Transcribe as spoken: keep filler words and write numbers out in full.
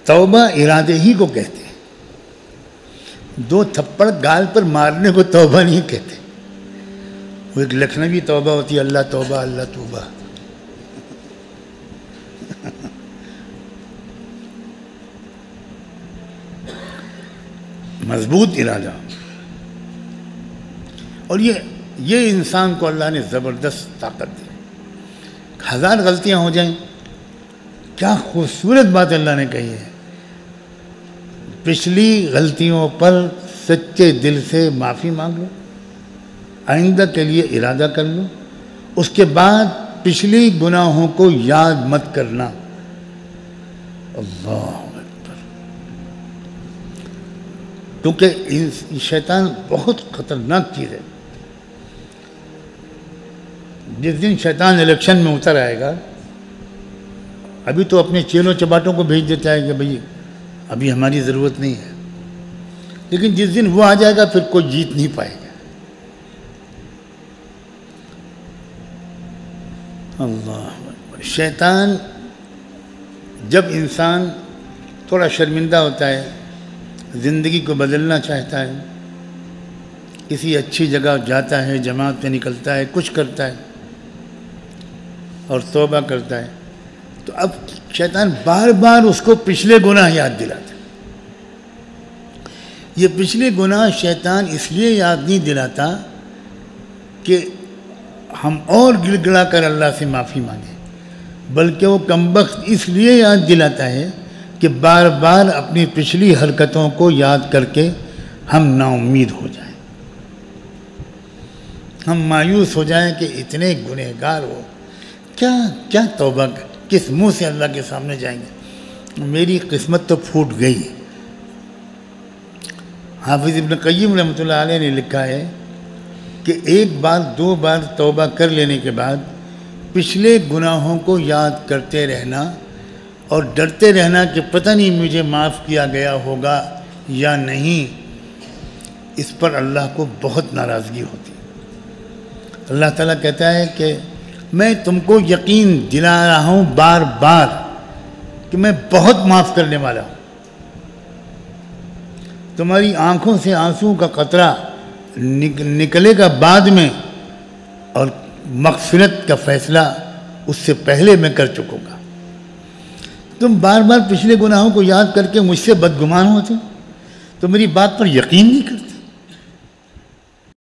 توبہ ارادے ہی کو کہتے ہیں. دو تھپڑ گال پر مارنے کو توبہ نہیں کہتے. وہ ایک لکھنوی توبہ ہوتی ہے، اللہ توبہ اللہ توبہ. مضبوط ارادہ. اور یہ یہ انسان کو اللہ نے زبردست طاقت دی. ہزار غلطیاں ہو جائیں، کیا خوبصورت بات اللہ نے کہی ہے، پچھلی غلطیوں پر سچے دل سے معافی مانگ لو، آئندہ کے لیے ارادہ کر لو، اس کے بعد پچھلی گناہوں کو یاد مت کرنا. اللہ اکبر. کیونکہ شیطان بہت خطرناک چیز ہے. جس دن شیطان الیکشن میں اتر آئے گا، ابھی تو اپنے چیلوں چباٹوں کو بھیج دیتا ہے کہ بھئی ابھی ہماری ضرورت نہیں ہے، لیکن جس دن وہ آ جائے گا پھر کوئی جیت نہیں پائے گا. اللہ اکبر. شیطان جب انسان تھوڑا شرمندہ ہوتا ہے، زندگی کو بدلنا چاہتا ہے، کسی اچھی جگہ جاتا ہے، جماعت میں نکلتا ہے، کچھ کرتا ہے اور توبہ کرتا ہے، تو اب شیطان بار بار اس کو پچھلے گناہ یاد دلاتا ہے. یہ پچھلے گناہ شیطان اس لیے یاد نہیں دلاتا کہ ہم اور گڑ گڑا کر اللہ سے معافی مانگیں، بلکہ وہ کمبخت اس لیے یاد دلاتا ہے کہ بار بار اپنی پچھلی حرکتوں کو یاد کر کے ہم نا امید ہو جائیں، ہم مایوس ہو جائیں کہ اتنے گنہگار ہو، کیا کیا توبہ کر، کس منہ سے اللہ کے سامنے جائیں گے، میری قسمت تو پھوٹ گئی. حافظ ابن قیم رحمۃ اللہ علیہ نے لکھا ہے کہ ایک بار دو بار توبہ کر لینے کے بعد پچھلے گناہوں کو یاد کرتے رہنا اور ڈرتے رہنا کہ پتہ نہیں مجھے معاف کیا گیا ہوگا یا نہیں، اس پر اللہ کو بہت ناراضگی ہوتی. اللہ تعالیٰ کہتا ہے کہ میں تم کو یقین دلا رہا ہوں بار بار کہ میں بہت معاف کرنے والا ہوں. تمہاری آنکھوں سے آنسو کا قطرہ نکلے گا بعد میں، اور مغفرت کا فیصلہ اس سے پہلے میں کر چکوں گا. تم بار بار پچھلے گناہوں کو یاد کر کے مجھ سے بدگمان ہوتے، تو میری بات پر یقین نہیں کرتے.